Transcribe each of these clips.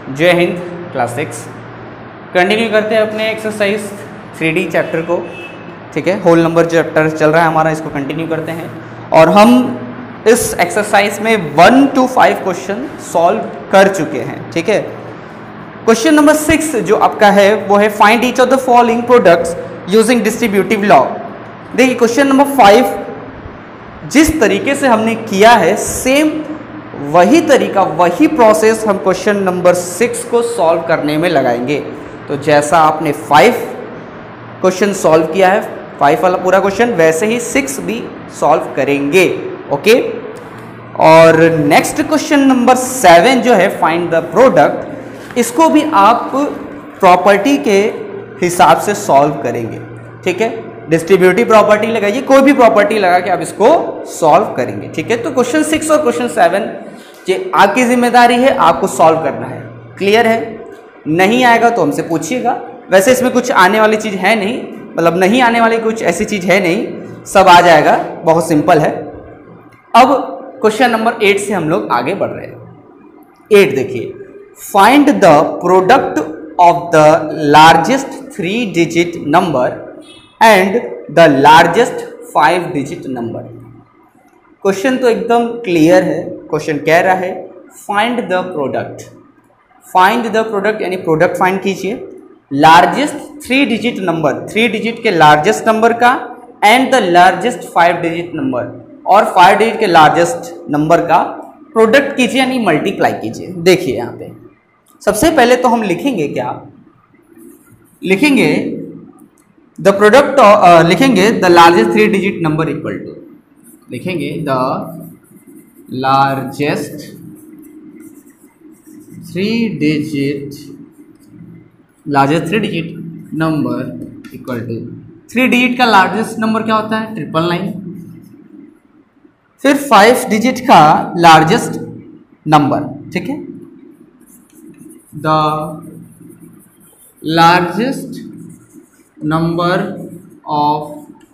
जय Hind class 6 continue करते हैं अपने एक्सरसाइज 3D चैप्टर को। ठीक है, होल नंबर चैप्टर चल रहा है हमारा, इसको कंटिन्यू करते हैं। और हम इस एक्सरसाइज में 1 to 5 क्वेश्चन सॉल्व कर चुके हैं। ठीक है, क्वेश्चन नंबर 6 जो आपका है वो है find each of the following products using distributive law. देखिए क्वेश्चन नंबर 5 जिस तरीके से हमने किया है सेम वही तरीका, वही प्रोसेस हम क्वेश्चन नंबर 6 को सॉल्व करने में लगाएंगे। तो जैसा आपने 5 क्वेश्चन सॉल्व किया है, 5 वाला पूरा क्वेश्चन, वैसे ही 6 भी सॉल्व करेंगे। ओके, और नेक्स्ट क्वेश्चन नंबर 7 जो है फाइंड द प्रोडक्ट, इसको भी आप प्रॉपर्टी के हिसाब से सॉल्व करेंगे। ठीक है, डिस्ट्रीब्यूटिव प्रॉपर्टी लगाइए, कोई भी प्रॉपर्टी लगा के आप इसको सॉल्व करेंगे। ठीक है, तो क्वेश्चन 6 और क्वेश्चन 7 ये आपकी जिम्मेदारी है, आपको सॉल्व करना है। क्लियर है? नहीं आएगा तो हमसे पूछिएगा। वैसे इसमें कुछ आने वाली चीज़ है नहीं, मतलब नहीं आने वाली कुछ ऐसी चीज़ है नहीं, सब आ जाएगा, बहुत सिंपल है। अब क्वेश्चन नंबर 8 से हम लोग आगे बढ़ रहे हैं। 8 देखिए, find the product of the largest 3 digit number and the largest 5 digit number. Question तो एकदम क्लियर है। क्वेश्चन कह रहा है find the product, find the product यानी प्रोडक्ट फाइंड कीजिए लार्जेस्ट 3 डिजिट नंबर, 3 डिजिट के लार्जेस्ट नंबर का and the largest 5 digit number, और 5 डिजिट के लार्जेस्ट नंबर का प्रोडक्ट कीजिए यानी मल्टीप्लाई कीजिए। देखिए यहाँ पे सबसे पहले तो हम लिखेंगे क्या, लिखेंगे द प्रोडक्ट, लिखेंगे the largest 3 digit number equal to, लिखेंगे the largest 3 digit number equal to 3 digit का लार्जेस्ट नंबर क्या होता है 999, फिर 5 डिजिट का लार्जेस्ट नंबर। ठीक है, the largest number of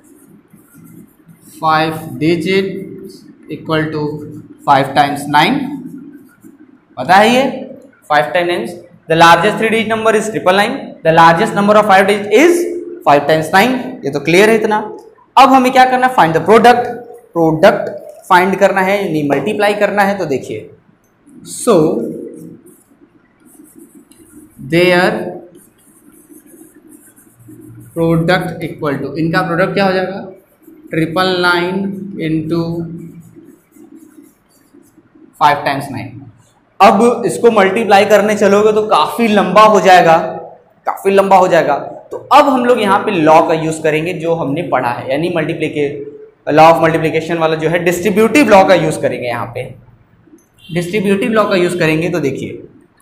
5 digit equal to 5 times 9। पता है ये 5 times, the largest 3 digit number is 999, the largest number of 5 digit is 5 times 9। ये तो क्लियर है इतना। अब हमें क्या करना है, find the product, product find करना है यानी मल्टीप्लाई करना है। तो देखिए so there product equal to, इनका प्रोडक्ट क्या हो जाएगा 999 इंटू 5 टाइम्स 9। अब इसको मल्टीप्लाई करने चलोगे तो काफ़ी लंबा हो जाएगा, काफ़ी लंबा हो जाएगा। तो अब हम लोग यहाँ पे लॉ का यूज़ करेंगे जो हमने पढ़ा है, यानी लॉ ऑफ मल्टीप्लिकेशन वाला जो है डिस्ट्रीब्यूटिव लॉ का यूज़ करेंगे। यहाँ पे डिस्ट्रीब्यूटिव लॉ का यूज़ करेंगे तो देखिए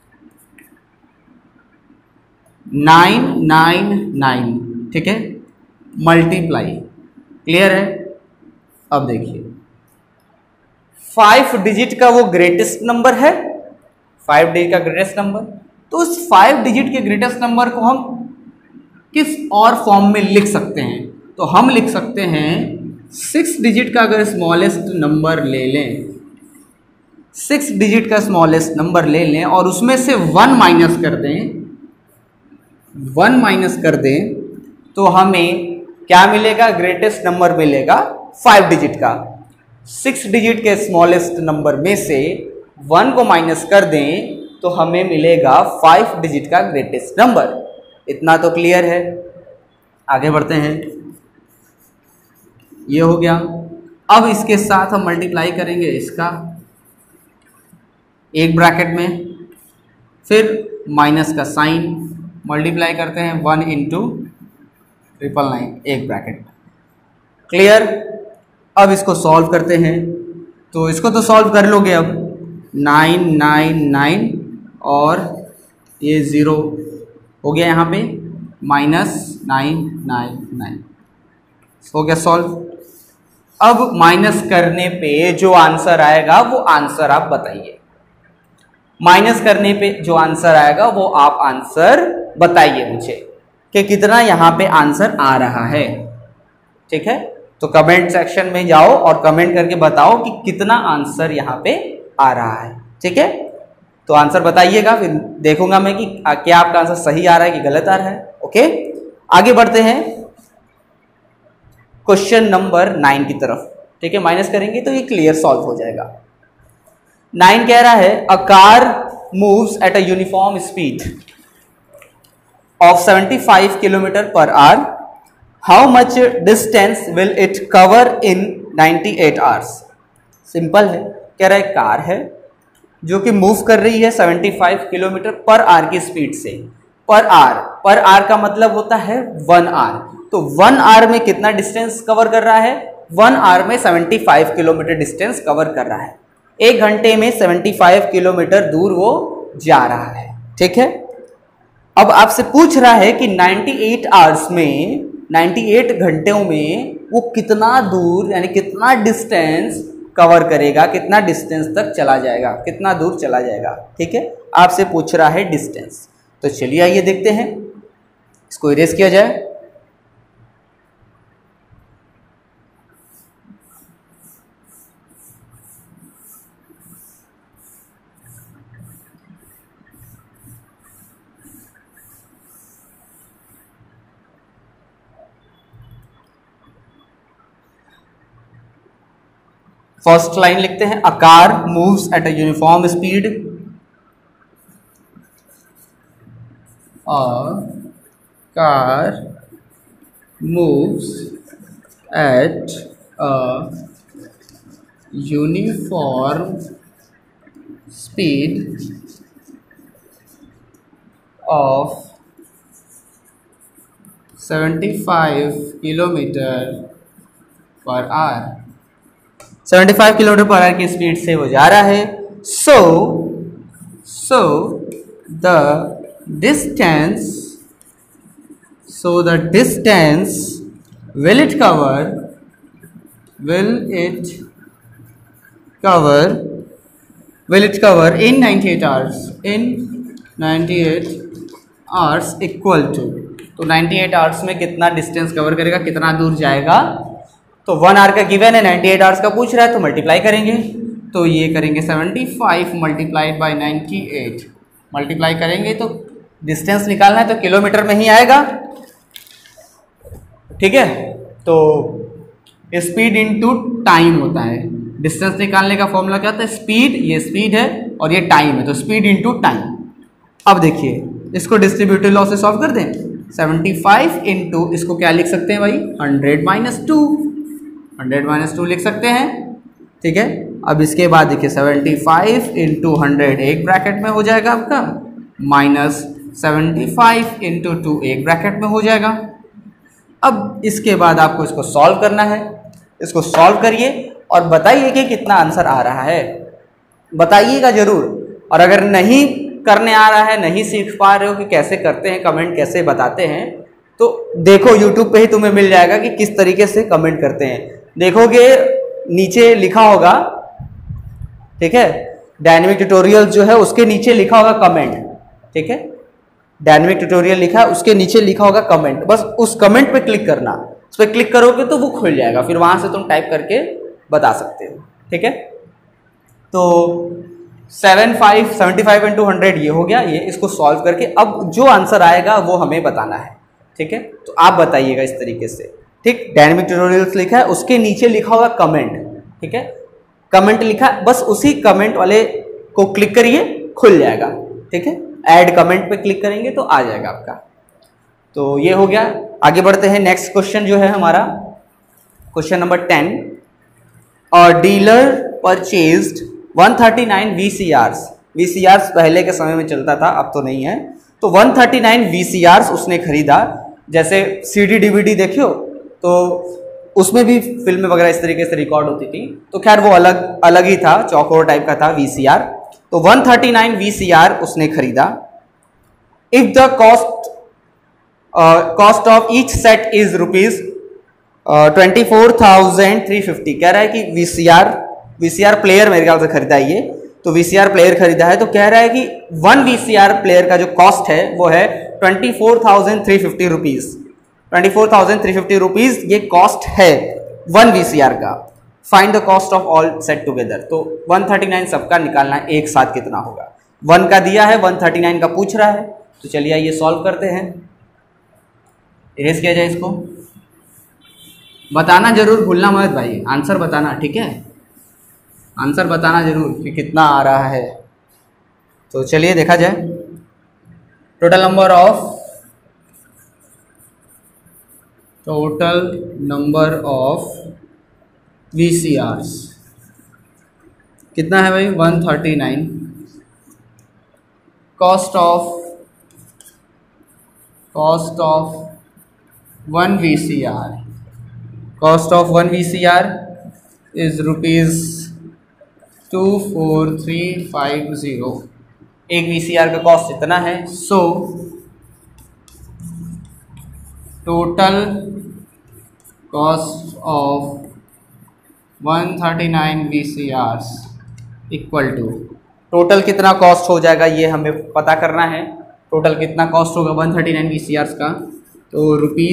999, ठीक है, मल्टीप्लाई, क्लियर है। अब देखिए 5 डिजिट का वो ग्रेटेस्ट नंबर है, 5 डिजिट का ग्रेटेस्ट नंबर, तो उस 5 डिजिट के ग्रेटेस्ट नंबर को हम किस और फॉर्म में लिख सकते हैं, तो हम लिख सकते हैं 6 डिजिट का अगर स्मॉलेस्ट नंबर ले लें, 6 डिजिट का स्मॉलेस्ट नंबर ले लें और उसमें से 1 माइनस कर दें, 1 माइनस कर दें तो हमें क्या मिलेगा, ग्रेटेस्ट नंबर मिलेगा 5 डिजिट का। 6 डिजिट के स्मॉलेस्ट नंबर में से 1 को माइनस कर दें तो हमें मिलेगा 5 डिजिट का ग्रेटेस्ट नंबर। इतना तो क्लियर है। आगे बढ़ते हैं, ये हो गया। अब इसके साथ हम मल्टीप्लाई करेंगे इसका एक ब्रैकेट में, फिर माइनस का साइन, मल्टीप्लाई करते हैं 1 इंटू 999 एक ब्रैकेट। क्लियर? अब इसको सॉल्व करते हैं, तो इसको तो सॉल्व कर लोगे। अब 999 और ये 0 हो गया यहाँ पे, माइनस 999 हो गया सॉल्व। अब माइनस करने पे जो आंसर आएगा वो आंसर आप बताइए, माइनस करने पे जो आंसर आएगा वो आप आंसर बताइए मुझे कि कितना यहाँ पे आंसर आ रहा है। ठीक है, तो कमेंट सेक्शन में जाओ और कमेंट करके बताओ कि कितना आंसर यहाँ पे आ रहा है। ठीक है, तो आंसर बताइएगा, फिर देखूंगा मैं कि क्या आपका आंसर सही आ रहा है कि गलत आ रहा है। ओके, आगे बढ़ते हैं क्वेश्चन नंबर 9 की तरफ। ठीक है, माइनस करेंगे तो ये क्लियर सॉल्व हो जाएगा। 9 कह रहा है a car moves at a uniform speed of 75 kilometre per hour, how much distance will it cover in 98 hours. Simple है, कह रहा है कार है जो कि मूव कर रही है 75 किलोमीटर पर आवर की स्पीड से। पर आवर का मतलब होता है 1 आवर, तो 1 आवर में कितना डिस्टेंस कवर कर रहा है? 1 आवर में 75 किलोमीटर डिस्टेंस कवर कर रहा है। 1 घंटे में 75 किलोमीटर दूर वो जा रहा है। ठीक है, अब आपसे पूछ रहा है कि 98 आवर्स में, 98 घंटों में वो कितना दूर यानी कितना डिस्टेंस कवर करेगा, कितना डिस्टेंस तक चला जाएगा, कितना दूर चला जाएगा। ठीक है, आपसे पूछ रहा है डिस्टेंस। तो चलिए आइए देखते हैं, इसको इरेज किया जाए। फर्स्ट लाइन लिखते हैं, a car moves at a uniform speed, car moves at a uniform speed of 75 kilometre per hour. 75 kilometre per hour की स्पीड से वो जा रहा है। So the distance will it cover in 98 hours, equal to, तो 98 hours में कितना distance cover करेगा, कितना दूर जाएगा। तो 1 आवर का गिवन है, 98 आवर्स का पूछ रहा है, तो मल्टीप्लाई करेंगे। तो ये करेंगे 75 मल्टीप्लाइड बाई 98, मल्टीप्लाई करेंगे तो डिस्टेंस निकालना है तो किलोमीटर में ही आएगा। ठीक है, तो स्पीड इनटू टाइम होता है। डिस्टेंस निकालने का फॉर्मूला क्या होता है? स्पीड, ये स्पीड है और ये टाइम है, तो स्पीड इनटू टाइम। अब देखिए, इसको डिस्ट्रीब्यूटिव लॉ से सॉल्व कर दें। 75 इंटू, इसको क्या लिख सकते हैं भाई? 100 माइनस 2 लिख सकते हैं। ठीक है, अब इसके बाद देखिए 75 इंटू 100 एक ब्रैकेट में हो जाएगा आपका, माइनस 75 इंटू 2 एक ब्रैकेट में हो जाएगा। अब इसके बाद आपको इसको सॉल्व करना है। इसको सॉल्व करिए और बताइए कि कितना आंसर आ रहा है, बताइएगा जरूर। और अगर नहीं करने आ रहा है, नहीं सीख पा रहे हो कि कैसे करते हैं, कमेंट कैसे बताते हैं, तो देखो यूट्यूब पे ही तुम्हें मिल जाएगा कि किस तरीके से कमेंट करते हैं। देखोगे नीचे लिखा होगा, ठीक है, डायनेमिक ट्यूटोरियल जो है उसके नीचे लिखा होगा कमेंट। ठीक है, डायनेमिक ट्यूटोरियल लिखा है, उसके नीचे लिखा होगा कमेंट। बस उस कमेंट पे क्लिक करना, उस पर क्लिक करोगे तो वो खुल जाएगा, फिर वहां से तुम टाइप करके बता सकते हो। ठीक है, तो 75 इंटू 100 ये हो गया। ये इसको सॉल्व करके अब जो आंसर आएगा वो हमें बताना है। ठीक है, तो आप बताइएगा इस तरीके से। ठीक, डायनेमिक ट्यूटोरियल्स लिखा है, उसके नीचे लिखा होगा कमेंट। ठीक है, कमेंट लिखा, बस उसी कमेंट वाले को क्लिक करिए, खुल जाएगा। ठीक है, ऐड कमेंट पे क्लिक करेंगे तो आ जाएगा आपका। तो ये हो गया। आगे बढ़ते हैं, नेक्स्ट क्वेश्चन जो है हमारा क्वेश्चन नंबर 10। और डीलर परचेज्ड 139 VCRs पहले के समय में चलता था, अब तो नहीं है। तो 139 VCRs उसने खरीदा। जैसे CD DVD देखियो तो उसमें भी फिल्में वगैरह इस तरीके से रिकॉर्ड होती थी, तो खैर वो अलग ही था, चौकोर टाइप का था VCR। तो 139 VCR उसने खरीदा। If the cost of each set is rupees 24,350। कह रहा है कि VCR प्लेयर मेरे ख्याल से खरीदा है ये, तो VCR प्लेयर खरीदा है। तो कह रहा है कि 1 VCR प्लेयर का जो कॉस्ट है वो है 24,350 रुपीज। 24,350 रुपीज ये कॉस्ट है 1 VCR का। Find the cost of all set together. तो 139 सबका निकालना है एक साथ कितना होगा। 1 का दिया है, 139 का पूछ रहा है, तो चलिए ये सॉल्व करते हैं। इरेज किया जाए इसको। बताना जरूर भूलना मत भाई, आंसर बताना, ठीक है, आंसर बताना जरूर कि कितना आ रहा है। तो चलिए देखा जाए। टोटल नंबर ऑफ VCRs कितना है भाई? 139। Cost of 1 VCR, cost of 1 VCR is ₹24350। एक VCR का कॉस्ट इतना है। So total cost of 139 VCRs equal to, total कितना कॉस्ट हो जाएगा ये हमें पता करना है। टोटल कितना कॉस्ट होगा 139 VCRs का? तो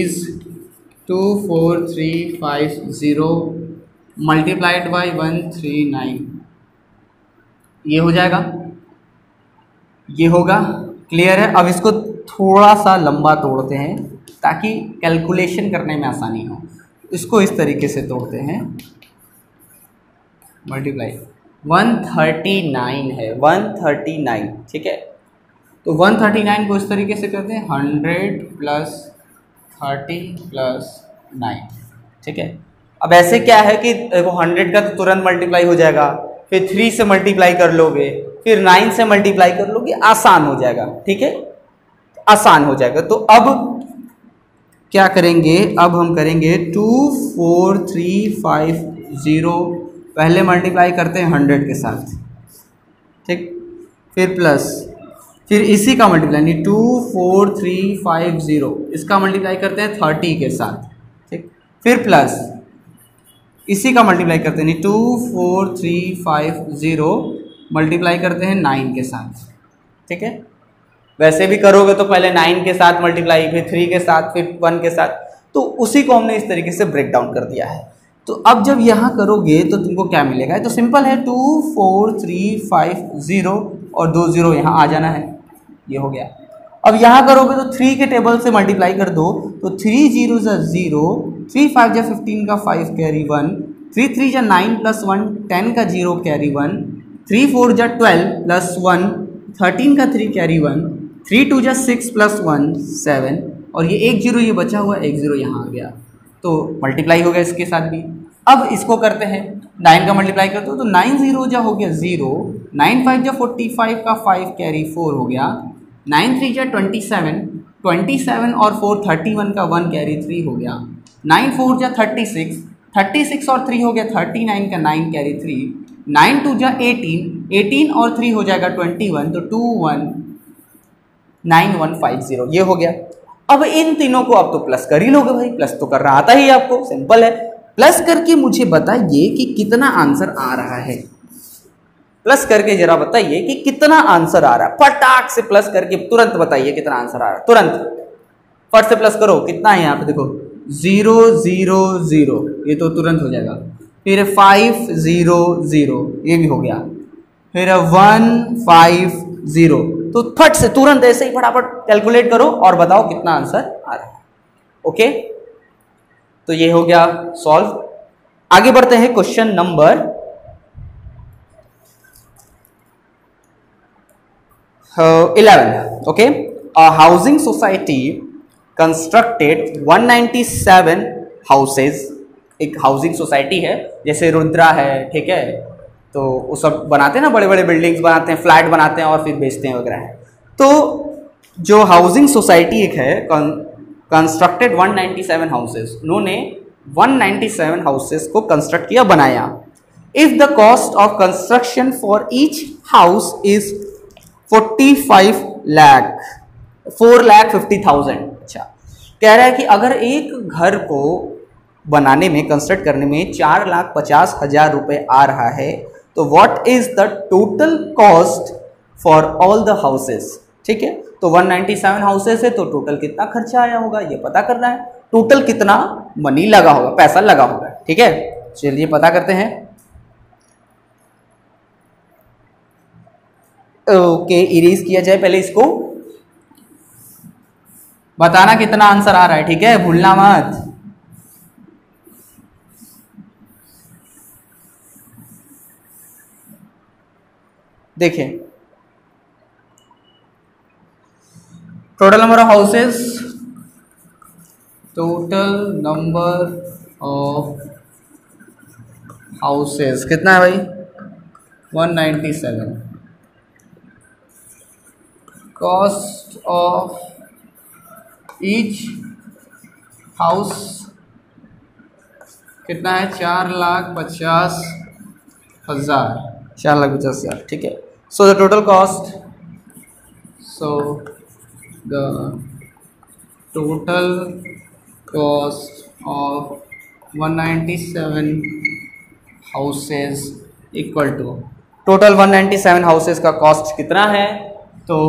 ₹24350 मल्टीप्लाइड बाई 139, ये हो जाएगा, ये होगा। क्लियर है? अब इसको थोड़ा सा लंबा तोड़ते हैं ताकि कैलकुलेशन करने में आसानी हो। इसको इस तरीके से तोड़ते हैं, मल्टीप्लाई 139 है, 139, ठीक है। तो 139 को इस तरीके से करते हैं 100 + 30 + 9, ठीक है। अब ऐसे क्या है कि देखो 100 का तो तुरंत मल्टीप्लाई हो जाएगा, फिर 3 से मल्टीप्लाई कर लोगे, फिर 9 से मल्टीप्लाई कर लोगे, आसान हो जाएगा, ठीक है, आसान हो जाएगा। तो अब क्या करेंगे? अब हम करेंगे 24350, पहले मल्टीप्लाई करते हैं 100 के साथ, ठीक, फिर प्लस, फिर इसी का मल्टीप्लाई नहीं 24350 इसका मल्टीप्लाई करते हैं 30 के साथ, ठीक, फिर प्लस इसी का मल्टीप्लाई करते हैं 24350 मल्टीप्लाई करते हैं 9 के साथ, ठीक है। वैसे भी करोगे तो पहले 9 के साथ मल्टीप्लाई, फिर 3 के साथ, फिर 1 के साथ, तो उसी को हमने इस तरीके से ब्रेक डाउन कर दिया है। तो अब जब यहाँ करोगे तो तुमको क्या मिलेगा? तो सिंपल है, 24350 और 2 0 यहाँ आ जाना है, ये हो गया। अब यहाँ करोगे तो 3 के टेबल से मल्टीप्लाई कर दो, तो 3 0 0, 3 5 15 का 5 कैरी 1, 3 3 9 + 1 10 का 0 कैरी 1, 3 4 12 + 1 13 का 3 कैरी 1, 3 2 6 + 1 7, और ये 1 0 ये बचा हुआ 1 0 यहाँ आ गया, तो मल्टीप्लाई हो गया इसके साथ भी। अब इसको करते हैं 9 का मल्टीप्लाई करते हो, तो 9 0 जा हो गया 0, 9 5 जा 45 का 5 कैरी 4 हो गया, 9 3 जा 27, 27 और 4 31 का 1 कैरी 3 हो गया, 9 4 जा 36, 36 और 3 हो गया 39 का 9 कैरी 3, 9 2 जा 18, 18 और 3 हो जाएगा 21, तो 219150 ये हो गया। अब इन तीनों को आप तो प्लस कर ही लोगे भाई, प्लस तो करना आता ही आपको, सिंपल है। प्लस करके मुझे बताइए कि कितना आंसर आ रहा है, प्लस करके जरा बताइए कि कितना आंसर आ रहा है। फटाक से प्लस करके तुरंत बताइए कितना आंसर आ रहा है, तुरंत फट से प्लस करो। कितना है यहाँ पे देखो, 0 0 0, ये तो तुरंत हो जाएगा, फिर 5 0 0 ये भी हो गया, फिर 1 5 0, तो फट से तुरंत ऐसे ही फटाफट कैलकुलेट करो और बताओ कितना आंसर आ रहा है। ओके, तो ये हो गया सॉल्व। आगे बढ़ते हैं question number 11। Okay, a housing society constructed 197 houses. एक हाउसिंग सोसाइटी है, जैसे रुद्रा है, ठीक है, तो वो सब बनाते हैं ना, बड़े बड़े बिल्डिंग्स बनाते हैं, फ्लैट बनाते हैं और फिर बेचते हैं वगैरह है। तो जो हाउसिंग सोसाइटी एक है, कंस्ट्रक्टेड 197 हाउसेस, उन्होंने 197 हाउसेस को कंस्ट्रक्ट किया, बनाया। If the cost of construction for each house is 45 lakh, 4,50,000। अच्छा, कह रहा है कि अगर एक घर को बनाने में, कंस्ट्रक्ट करने में 4,50,000 रुपये आ रहा है, तो what is the total cost for all the houses. ठीक है, तो 197 हाउसेस है, तो टोटल कितना खर्चा आया होगा ये पता करना है, टोटल कितना मनी लगा होगा, पैसा लगा होगा। ठीक है, चलिए पता करते हैं। ओके, इरेज किया जाए। पहले इसको बताना कितना आंसर आ रहा है, ठीक है, भूलना मत। देखिए, total number of houses, total number of houses कितना है भाई? 197। कॉस्ट ऑफ ईच हाउस कितना है? 4,50,000। 4,50,000, ठीक है। So the total cost, so the total cost of 197 houses equal to, total 197 houses का कॉस्ट कितना है? तो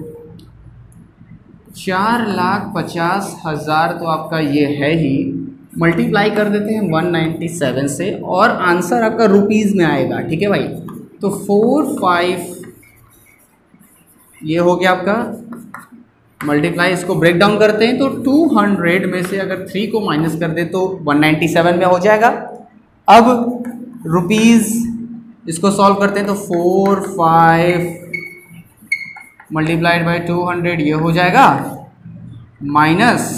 4,50,000 तो आपका ये है ही, मल्टीप्लाई कर देते हैं 197 से और आंसर आपका रुपीज़ में आएगा, ठीक है भाई। तो 45 ये हो गया आपका, मल्टीप्लाई, इसको ब्रेक डाउन करते हैं तो 200 में से अगर 3 को माइनस कर दे तो 197 में हो जाएगा। अब रुपीज़, इसको सॉल्व करते हैं तो 45 मल्टीप्लाइड बाई 200 ये हो जाएगा, माइनस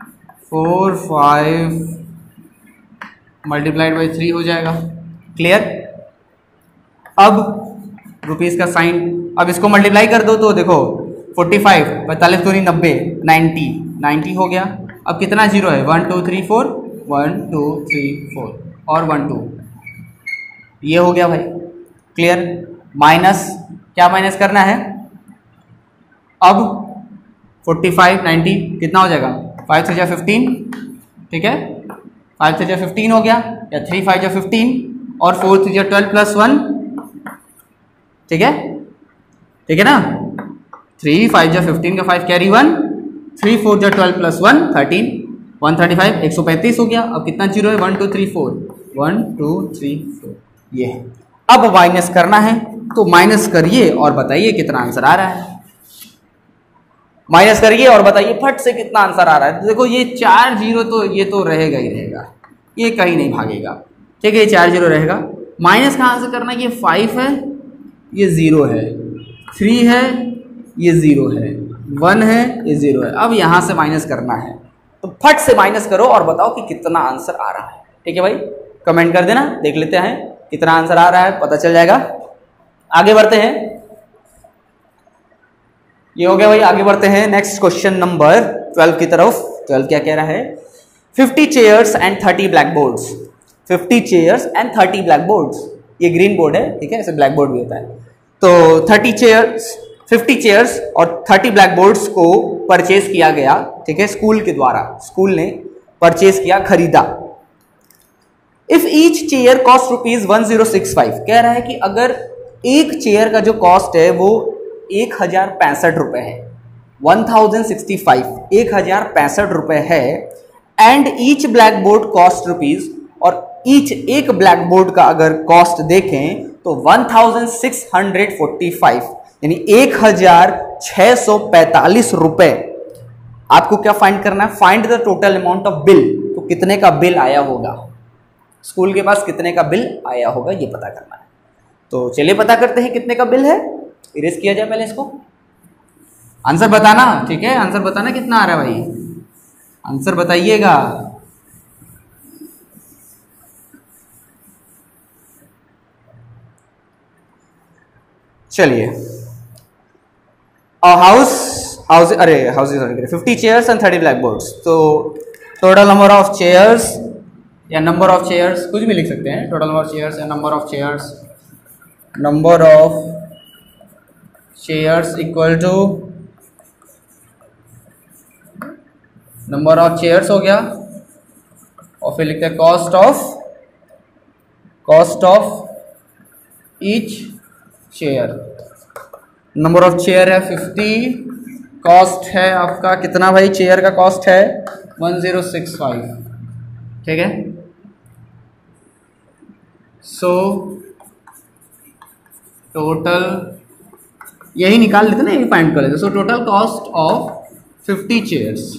45 मल्टीप्लाइड बाई 3 हो जाएगा। क्लियर? अब रुपीज़ का साइन, अब इसको मल्टीप्लाई कर दो तो देखो 45 45 दूनी 90, 90 हो गया। अब कितना जीरो है? 1 2 3 4, 1 2 3 4 और 1 2, ये हो गया भाई। क्लियर? माइनस, क्या माइनस करना है? अब 45 90 कितना हो जाएगा? 5 3 15, ठीक है, 5 3 15 हो गया, या 3 5 15 और 4 3 12 प्लस 1, ठीक है, ठीक है ना। 3 5 15 का 5 कैरी 1, 3 4 12 प्लस 1 13, 135 135 हो गया। अब कितना जीरो है? 1 2 3 4, 1 2 3 4, ये है। अब माइनस करना है तो माइनस करिए और बताइए कितना आंसर आ रहा है। माइनस करिए और बताइए फट से कितना आंसर आ रहा है। तो देखो ये 4 जीरो तो ये तो रहेगा ही रहेगा, ये कहीं नहीं भागेगा, ठीक है, ये 4 जीरो रहेगा। माइनस कहाँ से करना है? ये 5 है, ये 0 है, 3 है, ये 0 है, 1 है, ये 0 है। अब यहाँ से माइनस करना है तो फट से माइनस करो और बताओ कि कितना आंसर आ रहा है, ठीक है भाई। कमेंट कर देना, देख लेते हैं कितना आंसर आ रहा है, पता चल जाएगा। आगे बढ़ते हैं, ये हो गया भाई। आगे बढ़ते हैं नेक्स्ट क्वेश्चन नंबर 12 की तरफ। 12 क्या कह रहा है? 50 chairs and 30 black boards. 50 chairs and 30 black boards, ये ग्रीन बोर्ड है, ठीक है, ऐसे ब्लैक बोर्ड भी होता है। तो 50 चेयर्स और 30 ब्लैक बोर्ड्स को परचेज किया गया, ठीक है, स्कूल के द्वारा, स्कूल ने परचेज किया, खरीदा। इफ ईच चेयर कॉस्ट ₹1065, कह रहा है कि अगर एक चेयर का जो कॉस्ट है वो 1065 रुपये है, 1065, 1065 रुपये है। And each black board cost rupees, और ईच एक ब्लैक बोर्ड का अगर कॉस्ट देखें तो 1645, यानी 1645 रुपये। आपको क्या फाइंड करना है? Find the total amount of bill. तो कितने का बिल आया होगा, स्कूल के पास कितने का बिल आया होगा ये पता करना है। तो चलिए पता करते हैं कितने का बिल है। इरेज किया जाए पहले इसको, आंसर बताना, ठीक है, आंसर बताना कितना आ रहा है भाई, आंसर बताइएगा। चलिए, houses 50 chairs and 30 black boards. तो टोटल नंबर ऑफ चेयर्स या नंबर ऑफ चेयर्स कुछ भी लिख सकते हैं, टोटल नंबर ऑफ चेयर्स या number of chairs, number of chairs equal to number of chairs हो गया, और फिर लिखते हैं cost of each chair. Number of chair है 50, कॉस्ट है आपका कितना भाई? चेयर का कॉस्ट है 1065, ठीक है। सो टोटल यही निकाल लेते ना, यही फाइंड कर लेते। So total cost of 50 chairs,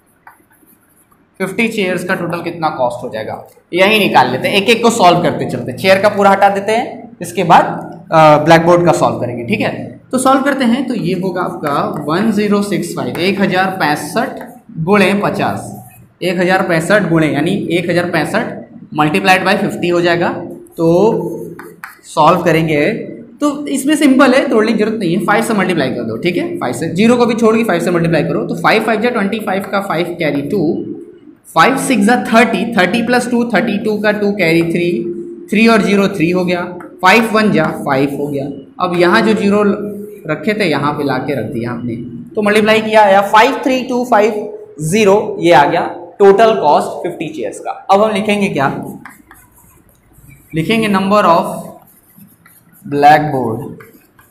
50 chairs का टोटल कितना कॉस्ट हो जाएगा, यही निकाल लेते हैं। एक एक को सॉल्व करते चलते, चेयर का पूरा हटा देते हैं, इसके बाद ब्लैक बोर्ड का सॉल्व करेंगे, ठीक है। तो सॉल्व करते हैं, तो ये होगा आपका 1065, 1065 गुणे 50, 1065 गुणे यानी 1065 मल्टीप्लाइड बाय 50 हो जाएगा। तो सॉल्व करेंगे तो इसमें सिंपल है, तोड़ने की जरूरत नहीं है, 5 से मल्टीप्लाई कर दो, ठीक है। 5 से, 0 को भी छोड़ के 5 से मल्टीप्लाई करो, तो 5 5 जा 25 का 5 कैरी 2, 5 6 जा 30, 30 प्लस 2 32 का 2 कैरी 3, 3 और 0 3 हो गया, 5 1 जा 5 हो गया। अब यहाँ जो 0 रखे थे यहाँ पे लाके रख दिया आपने, तो मल्टीप्लाई किया आया 53250, ये आ गया टोटल कॉस्ट 50 चेयर्स का। अब हम लिखेंगे क्या, लिखेंगे number of black board,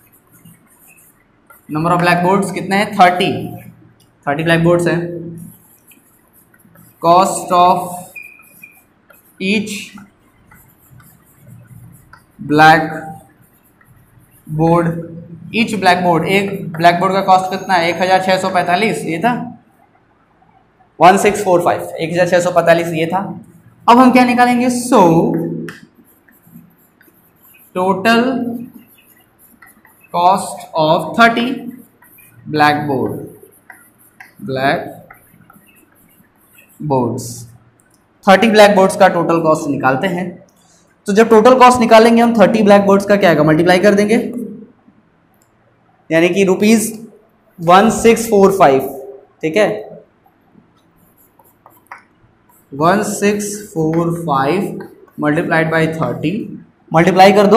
number of black boards कितने हैं, 30 ब्लैक बोर्ड्स हैं। Cost of each black board, each black board, एक ब्लैक बोर्ड का कॉस्ट कितना है, 1645, ये था 1645, 1645 ये था। अब हम क्या निकालेंगे, so total cost of 30 black boards, 30 black boards का टोटल कॉस्ट निकालते हैं। तो जब टोटल कॉस्ट निकालेंगे हम 30 ब्लैक बोर्ड्स का क्या आएगा, मल्टीप्लाई कर देंगे, यानी कि ₹1645, ठीक है, 1645 मल्टीप्लाइड बाई 30, मल्टीप्लाई कर दो,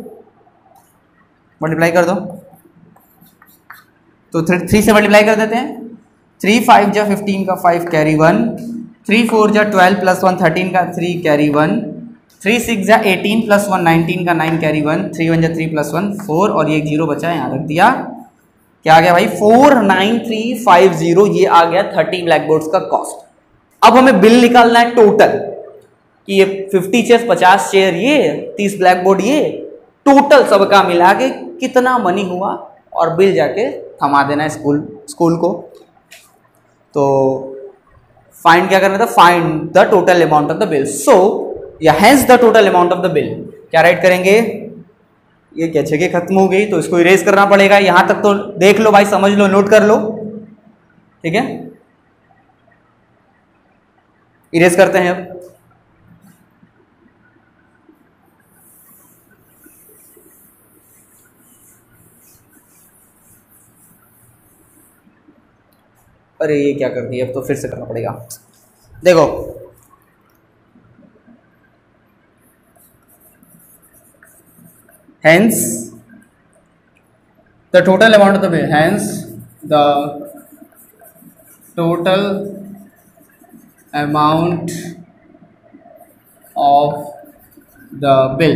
तो 3 से मल्टीप्लाई कर देते हैं, 3 5 जा 15 का 5 कैरी 1, 3 4 जा 12 प्लस 1 13 का 3 कैरी 1, 3 6 जा 18 प्लस 1 19 का 9 कैरी 1, 3 1 जा 3 प्लस 1 4, और ये 0 बचा है यहाँ रख दिया, क्या आ गया भाई 49350, ये आ गया 30 ब्लैक बोर्ड्स का कॉस्ट। अब हमें बिल निकालना है टोटल, कि ये 50 चेयर 50 चेयर ये 30 ब्लैक बोर्ड ये टोटल सबका मिला के कितना मनी हुआ, और बिल जाके थमा देना है स्कूल को। तो फाइंड क्या करना था, find the total amount of the bill. So या hence the total amount of the bill, क्या राइट करेंगे, ये क्या जगह खत्म हो गई तो इसको इरेज करना पड़ेगा, यहां तक तो देख लो भाई, समझ लो, नोट कर लो, ठीक है। इरेज करते हैं अब, अरे ये क्या कर दिया, अब तो फिर से करना पड़ेगा। देखो hence the total amount of the bill, hence the total amount of the bill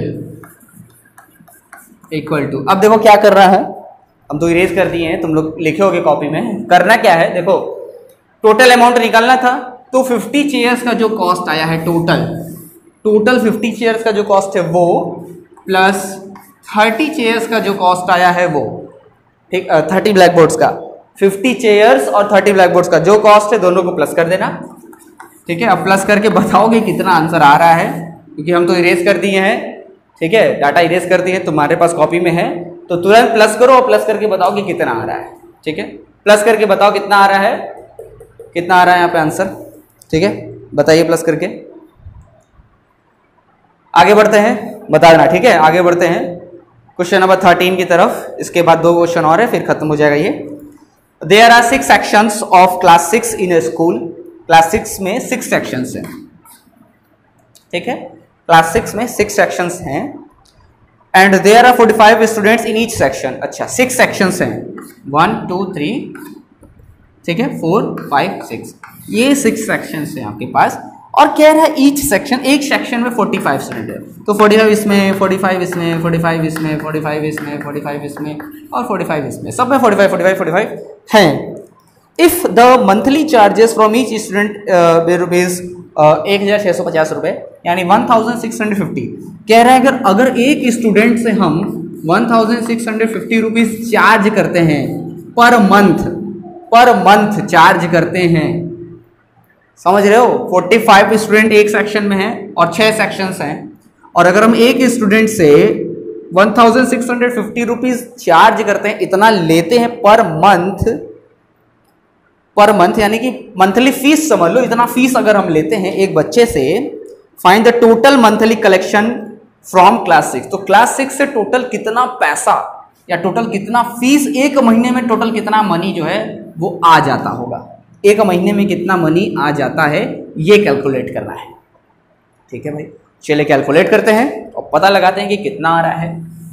equal to, अब देखो क्या कर रहा है, हम तो इरेज कर दिए हैं, तुम लोग लिखे होगे कॉपी में, करना क्या है, देखो टोटल अमाउंट निकालना था, तो 50 चेयर्स का जो कॉस्ट आया है टोटल 50 चेयर्स का जो कॉस्ट है वो, प्लस 30 चेयर्स का जो कॉस्ट आया है वो, ठीक, 30 ब्लैक बोर्ड्स का, 50 चेयर्स और 30 ब्लैक बोर्ड्स का जो कॉस्ट है दोनों को प्लस कर देना, ठीक है। अब प्लस करके बताओगे कितना आंसर आ रहा है, क्योंकि हम तो इरेज कर दिए हैं, ठीक है, डाटा इरेज कर दिए, तुम्हारे पास कॉपी में है, तो तुरंत प्लस करो और प्लस करके बताओ कि कितना आ रहा है, ठीक है। प्लस करके बताओ कितना आ रहा है, कितना आ रहा है यहाँ पे आंसर, ठीक है, बताइए प्लस करके। आगे बढ़ते हैं, बता देना, ठीक है। आगे बढ़ते हैं क्वेश्चन नंबर 13 की तरफ, इसके बाद 2 क्वेश्चन और है, फिर खत्म हो जाएगा ये। There are 6 sections of class 6 in a school, class 6 में 6 सेक्शंस हैं, ठीक है, क्लास 6 में 6 सेक्शंस हैं, and there are 45 students in each section. अच्छा 6 सेक्शंस हैं, 1 2 3, ठीक है, 4 5 6, ये 6 सेक्शंस हैं आपके पास, और कह रहा है ईच सेक्शन, एक सेक्शन में 45 स्टूडेंट है, तो 45 इसमें, 45 इसमें, 45 इसमें, 45 इसमें, 45 इसमें और 45 इसमें, सब में 45 45 45 हैं। If the monthly charges from each student rupees 1650 रुपये, यानी 1650, कह रहा है अगर एक स्टूडेंट से हम 1650 रुपीज चार्ज करते हैं पर मंथ चार्ज करते हैं। समझ रहे हो? 45 स्टूडेंट एक सेक्शन में हैं और 6 सेक्शंस हैं, और अगर हम एक स्टूडेंट से 1650 रुपीज चार्ज करते हैं, इतना लेते हैं पर मंथ यानी कि मंथली फीस समझ लो, इतना फीस अगर हम लेते हैं एक बच्चे से, find the total monthly collection from class 6। तो क्लास 6 से टोटल कितना पैसा या टोटल कितना फीस, एक महीने में टोटल कितना मनी जो है वो आ जाता होगा, एक महीने में कितना मनी आ जाता है, ये कैलकुलेट करना है। ठीक है भाई, चलिए कैलकुलेट करते हैं और पता लगाते हैं कि कितना आ रहा है।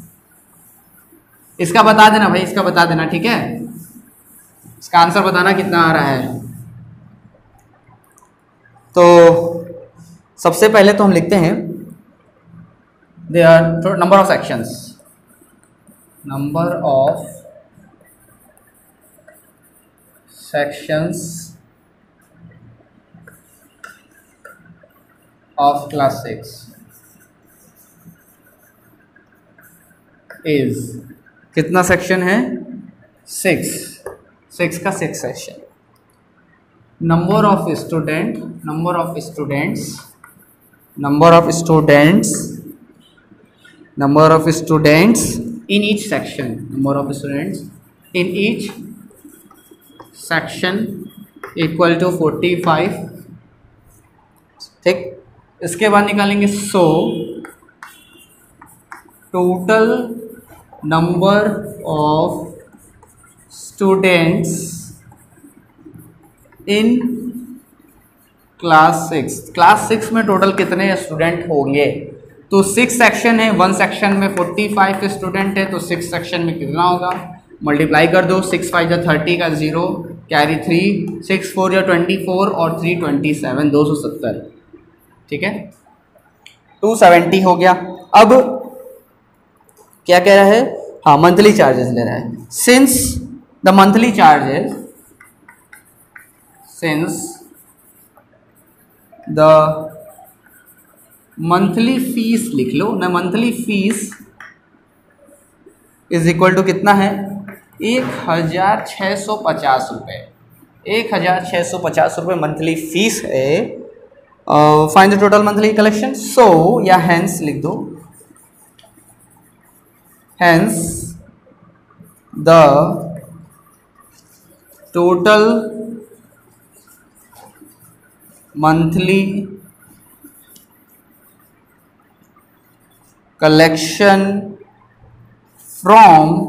इसका बता देना भाई, इसका बता देना, ठीक है? इसका आंसर बताना कितना आ रहा है। तो सबसे पहले तो हम लिखते हैं there number of sections, number of sections of class 6 is, कितना सेक्शन है? 6 का 6 section. Number of students in each section, number of students in each section equal to 45। ठीक, इसके बाद निकालेंगे so total number of students in class 6। Class 6 में total कितने student होंगे? तो 6 सेक्शन है, 1 सेक्शन में 45 स्टूडेंट है, तो 6 सेक्शन में कितना होगा? मल्टीप्लाई कर दो, 6 5 या 30 का 0 कैरी 3, 6 4 या 24 और 3 27, 270। ठीक है, 270 हो गया। अब क्या कह रहा है? हाँ, मंथली चार्जेस ले रहा है। Since the monthly charges, since the monthly fees लिख लो ना, monthly fees is equal to कितना है? 1650 रुपये। 1650 रुपये मंथली फीस है। Find the total monthly collection. So या हेंस लिख दो, hence the total monthly collection from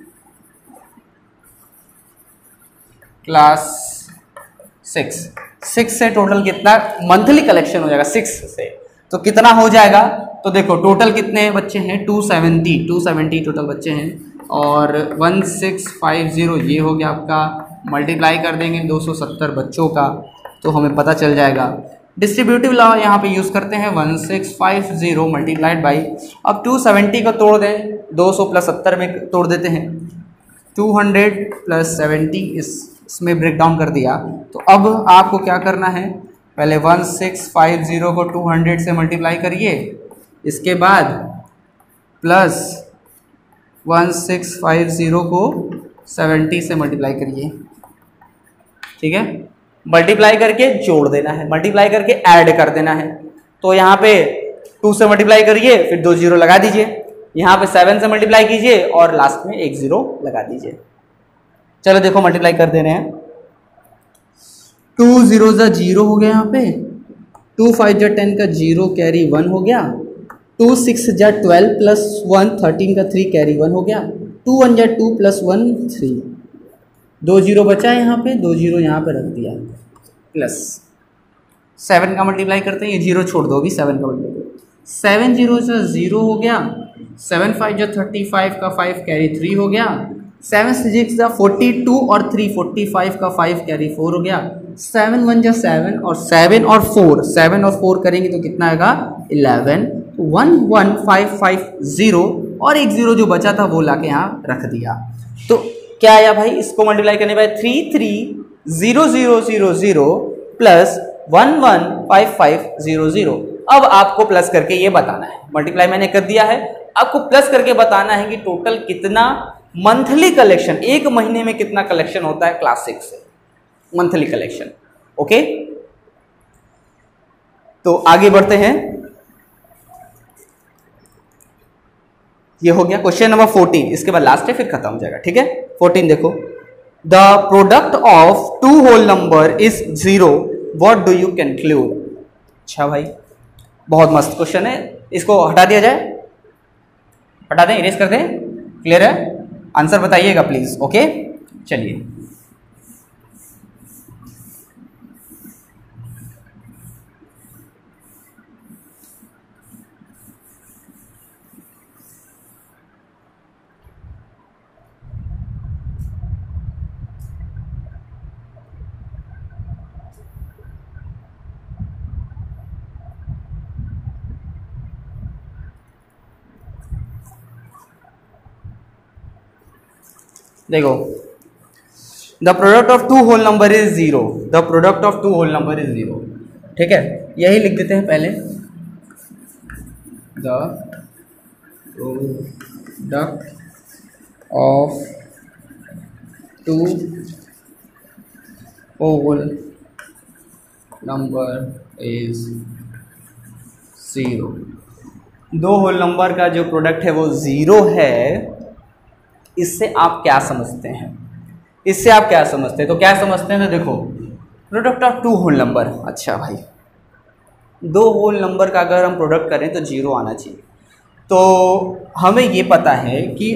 class 6 से टोटल कितना मंथली कलेक्शन हो जाएगा? 6 से तो कितना हो जाएगा? तो देखो टोटल कितने बच्चे हैं? 270 टोटल बच्चे हैं, और 1650 ये हो गया आपका। मल्टीप्लाई कर देंगे 270 बच्चों का, तो हमें पता चल जाएगा। डिस्ट्रीब्यूटिव लॉ यहाँ पे यूज़ करते हैं, 1650 मल्टीप्लाइड बाई, अब 270 को तोड़ दें, 200 प्लस 70 में तोड़ देते हैं, 200 प्लस 70 इसमें ब्रेक डाउन कर दिया। तो अब आपको क्या करना है? पहले 1650 को 200 से मल्टीप्लाई करिए, इसके बाद प्लस 1650 को 70 से मल्टीप्लाई करिए। ठीक है, मल्टीप्लाई करके जोड़ देना है, मल्टीप्लाई करके ऐड कर देना है। तो यहाँ पे 2 से मल्टीप्लाई करिए, फिर 2 0 लगा दीजिए, यहाँ पे 7 से मल्टीप्लाई कीजिए और लास्ट में 1 0 लगा दीजिए। चलो देखो मल्टीप्लाई कर दे रहे हैं, 2 0 0 हो गया, यहाँ पे 2 5 10 का 0 कैरी 1 हो गया, 2 6 12 प्लस 1 13 का 3 कैरी 1 हो गया, 2 1 2 प्लस 1 3, 2 0 बचा है यहाँ पे, 2 0 यहाँ पे रख दिया, प्लस 7 का मल्टीप्लाई करते हैं, ये 0 छोड़ दो, अभी 7 का मल्टीप्लाई, 7 0 से 0 हो गया, 7 5 35 का 5 कैरी 3 हो गया, 7 6 42 और 3 45 का 5 कैरी 4 हो गया, 7 1 7 और 7 और 4 करेंगे तो कितना आएगा 11, 1 1 5 5 0 और एक 0 जो बचा था वो लाके यहाँ रख दिया। तो क्या आया भाई, इसको मल्टीप्लाई करने पर 3 3 0 0 0 0 प्लस 1 1 5 5 0 0। अब आपको प्लस करके ये बताना है, मल्टीप्लाई मैंने कर दिया है, आपको प्लस करके बताना है कि टोटल कितना मंथली कलेक्शन, एक महीने में कितना कलेक्शन होता है क्लास 6 से, मंथली कलेक्शन। ओके, तो आगे बढ़ते हैं। ये हो गया क्वेश्चन नंबर 14, इसके बाद लास्ट है फिर खत्म हो जाएगा। ठीक है, 14 देखो, the product of two whole number is 0, what do you conclude. अच्छा भाई, बहुत मस्त क्वेश्चन है, इसको हटा दिया जाए, हटा दें, इरेज कर दें, क्लियर है, आंसर बताइएगा प्लीज। ओके, चलिए देखो, the product of two whole number is 0, the product of two whole number is 0। ठीक है, यही लिख देते हैं पहले, the product of two whole number is 0। दो होल नंबर का जो प्रोडक्ट है वो 0 है। इससे आप क्या समझते हैं, इससे आप क्या समझते हैं, तो क्या समझते हैं, तो देखो, product of two whole number, अच्छा भाई, दो होल नंबर का अगर हम प्रोडक्ट करें तो 0 आना चाहिए। तो हमें ये पता है कि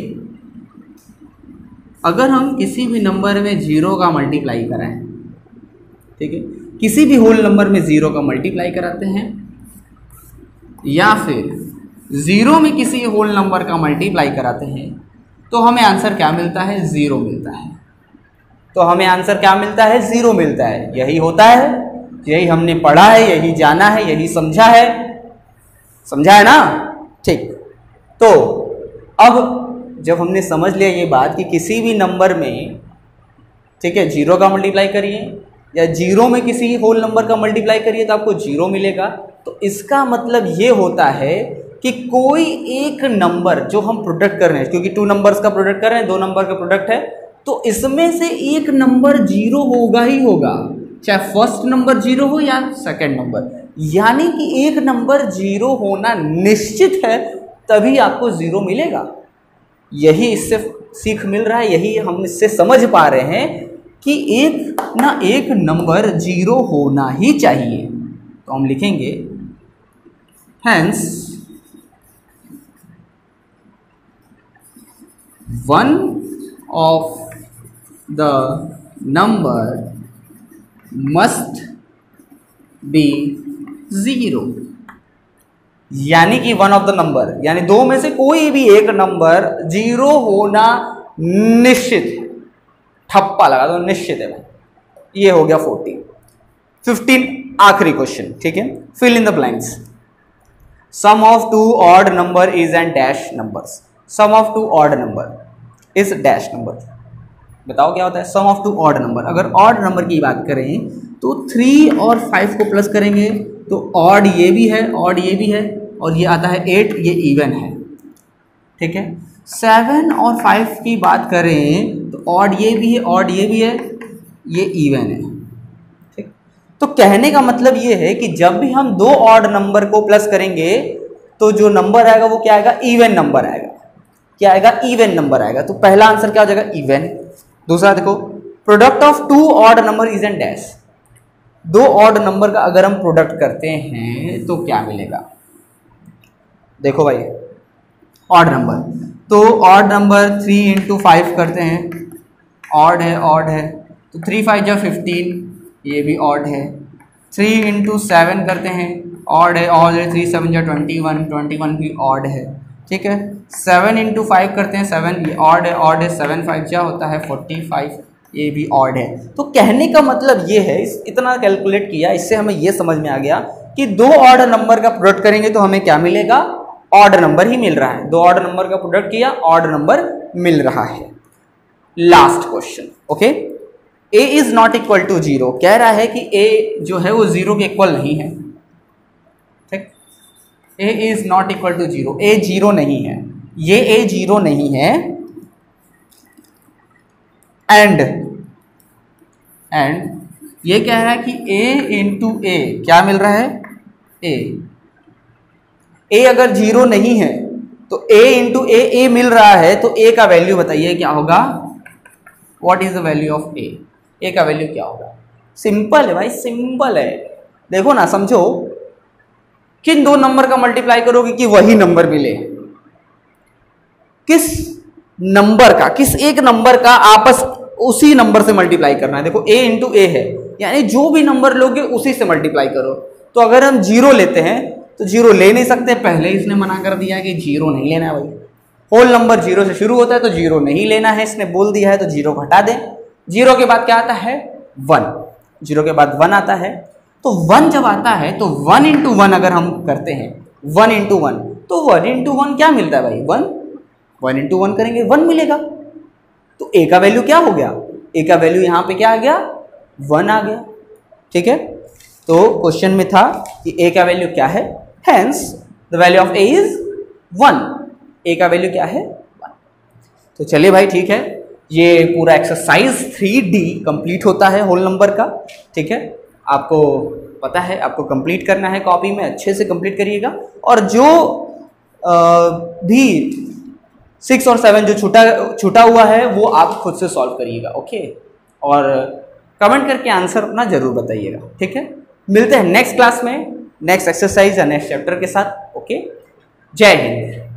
अगर हम किसी भी नंबर में 0 का मल्टीप्लाई कराएं, ठीक है, किसी भी होल नंबर में 0 का मल्टीप्लाई कराते हैं या फिर 0 में किसी होल नंबर का मल्टीप्लाई कराते हैं, तो हमें आंसर क्या मिलता है, 0 मिलता है। तो हमें आंसर क्या मिलता है, 0 मिलता है। यही होता है, यही हमने पढ़ा है, यही जाना है, यही समझा है, समझा है ना। ठीक, तो अब जब हमने समझ लिया ये बात कि किसी भी नंबर में, ठीक है, 0 का मल्टीप्लाई करिए या 0 में किसी होल नंबर का मल्टीप्लाई करिए तो आपको 0 मिलेगा। तो इसका मतलब ये होता है कि कोई एक नंबर जो हम प्रोडक्ट कर रहे हैं, क्योंकि 2 नंबर्स का प्रोडक्ट कर रहे हैं, 2 नंबर का प्रोडक्ट है, तो इसमें से एक नंबर 0 होगा ही होगा, चाहे फर्स्ट नंबर 0 हो या सेकंड नंबर, यानी कि एक नंबर 0 होना निश्चित है, तभी आपको 0 मिलेगा। यही इससे सीख मिल रहा है, यही हम इससे समझ पा रहे हैं कि एक ना एक नंबर 0 होना ही चाहिए। तो हम लिखेंगे hence one of the number must be 0, यानी कि वन ऑफ द नंबर, यानी दो में से कोई भी एक नंबर 0 होना निश्चित है। ठप्पा लगा दो, निश्चित है भाई। ये हो गया 14। 15 आखिरी क्वेश्चन, ठीक है, fill in the blanks. Sum of two odd number is and dash numbers. Sum of two odd number is dash number. बताओ क्या होता है sum of two odd number. अगर ऑड नंबर की बात करें तो 3 और 5 को प्लस करेंगे तो ऑड ये भी है, ऑड ये भी है, और ये आता है 8, ये इवन है, ठीक है। 7 और 5 की बात करें तो ऑड ये भी है, ऑड ये भी है, ये इवन है, ठीक। तो कहने का मतलब ये है कि जब भी हम दो ऑड नंबर को प्लस करेंगे तो जो नंबर आएगा वो क्या आएगा, इवन नंबर आएगा। क्या आएगा, इवन नंबर आएगा। तो पहला आंसर क्या हो जाएगा, इवन। दूसरा देखो, product of two odd number is an dash. दो ऑड नंबर का अगर हम प्रोडक्ट करते हैं तो क्या मिलेगा, देखो भाई, ऑड नंबर, तो ऑड नंबर 3 × 5 करते हैं, ऑड है, ऑड है, तो 3 × 5 = 15, ये भी ऑड है। 3 × 7 करते हैं, ऑड है, ऑड है, 3 × 7 = 21, 21 भी ऑड है, ठीक है। 7 × 5 करते हैं, 7 ये ऑड है, ऑड है, 7 × 5 क्या होता है 45, ये भी ऑड है। तो कहने का मतलब ये है, इतना कैलकुलेट किया, इससे हमें ये समझ में आ गया कि दो ऑड नंबर का प्रोडक्ट करेंगे तो हमें क्या मिलेगा, ऑड नंबर ही मिल रहा है। दो ऑड नंबर का प्रोडक्ट किया, ऑड नंबर मिल रहा है। Last question, okay. a is not equal to 0, कह रहा है कि a जो है वो 0 के इक्वल नहीं है, ठीक। A is not equal to 0, a 0 नहीं है, ये ए 0 नहीं है, एंड ये कह रहा है कि a इंटू ए क्या मिल रहा है, ए अगर 0 नहीं है तो a इंटू ए मिल रहा है, तो a का वैल्यू बताइए क्या होगा, what is the value of a का वैल्यू क्या होगा। सिंपल है भाई, सिंपल है। देखो ना, समझो, किन दो नंबर का मल्टीप्लाई करोगे कि वही नंबर मिले, किस नंबर का, किस एक नंबर का आपस उसी नंबर से मल्टीप्लाई करना है। देखो a इंटू ए है, यानी जो भी नंबर लोगे उसी से मल्टीप्लाई करो। तो अगर हम 0 लेते हैं तो 0 ले नहीं सकते, पहले इसने मना कर दिया है कि 0 नहीं लेना है भाई। होल नंबर 0 से शुरू होता है तो 0 नहीं लेना है, इसने बोल दिया है, तो 0 को हटा दें। 0 के बाद क्या आता है, 1, 0 के बाद 1 आता है। तो 1 जब आता है तो 1 इंटू 1 अगर हम करते हैं, 1 इंटू 1, तो 1 इंटू 1 क्या मिलता है भाई, 1। 1 इंटू 1 करेंगे 1 मिलेगा। तो a का वैल्यू क्या हो गया, a का वैल्यू यहाँ पे क्या आ गया, 1 आ गया। ठीक है, तो क्वेश्चन में था कि a का वैल्यू क्या है, hence the value of a is 1, a का वैल्यू क्या है, 1। तो चलिए भाई, ठीक है, ये पूरा एक्सरसाइज 3D कंप्लीट होता है होल नंबर का। ठीक है, आपको पता है, आपको कंप्लीट करना है, कॉपी में अच्छे से कंप्लीट करिएगा। और जो भी 6 और 7 जो छूटा हुआ है वो आप खुद से सॉल्व करिएगा। ओके, और कमेंट करके आंसर अपना जरूर बताइएगा। ठीक है, मिलते हैं नेक्स्ट क्लास में, नेक्स्ट एक्सरसाइज या नेक्स्ट चैप्टर के साथ। ओके, जय हिंद।